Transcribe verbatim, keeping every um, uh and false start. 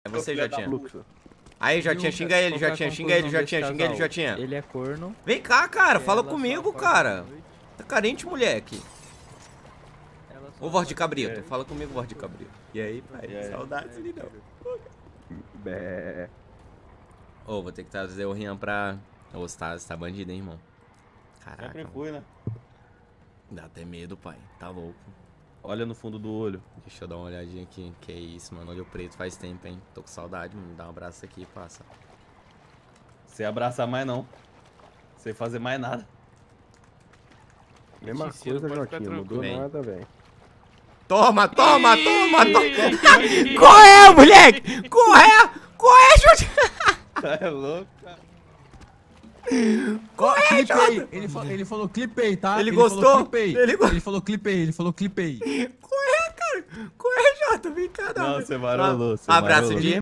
É você, Jotinha. Fluxo. Aí, Jotinha, xinga ele, Jotinha, xinga ele, Jotinha, xinga ele, Jotinha. Ele é corno. Vem cá, cara, fala Ela comigo, só faz cara. à noite. Tá carente, moleque. Ela só Ô, voz de faz- cabrito, fala comigo, voz de cabrito. E aí, pai? E aí? Saudades, lindão. Bé. Ô, vou ter que trazer o Rian pra... Ô, você tá, você tá bandido, hein, irmão? Caraca, Sempre fui, né? dá até medo, pai. Tá louco. Olha no fundo do olho. Deixa eu dar uma olhadinha aqui. Que isso, mano. Olho preto faz tempo, hein? Tô com saudade, mano. Dá um abraço aqui e passa. Sem abraçar mais não. Sem fazer mais nada. Mesma Esse Ciro coisa, pode ficar Jotinha. Mudou tranquilo. nada, velho. Toma, toma, toma, toma! Qual é, moleque? Qual é? Qual é, Jota? É louco, cara. Qual é, Clipei. Jota? Ele, fa ele falou clipei, tá? Ele falou gostou? clipei. Ele go- Ele falou clipei, ele falou clipei. Qual é, cara? Qual é, Jota? Vem cá, Não, você varolou, você Abraço varolou. de